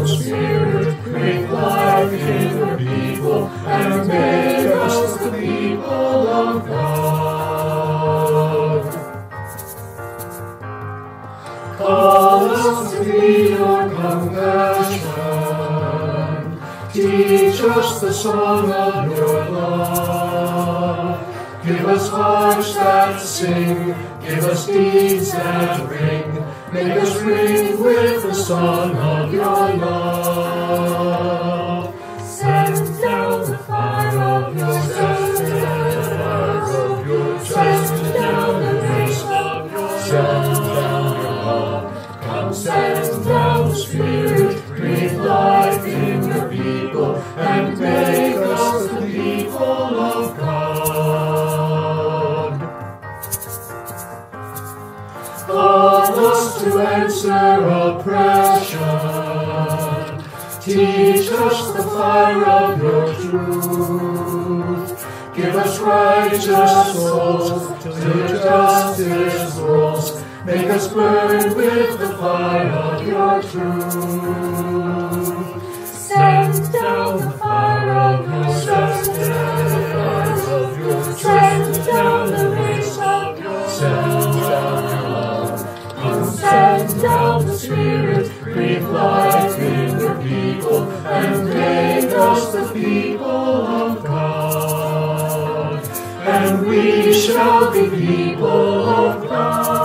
Spirit, breathe life in your people, and make us the people of God. Call us to be your compassion, teach us the song of your love. Give us hearts that sing, give us deeds that ring, make us ring with the song of your love. Send down the fire of your justice, send down the grace of your send down your love. Come send down the Spirit, breathe life in your people, and make us the people of God. Call us to answer oppression, teach us the fire of your truth. Give us righteous souls till justice rules. Make us burn with the fire of your truth. Send down the fire of your justice, send down the race of your send down your love. Come send down the Spirit, breathe life in your people, and make us the people of God. And we shall be people of God.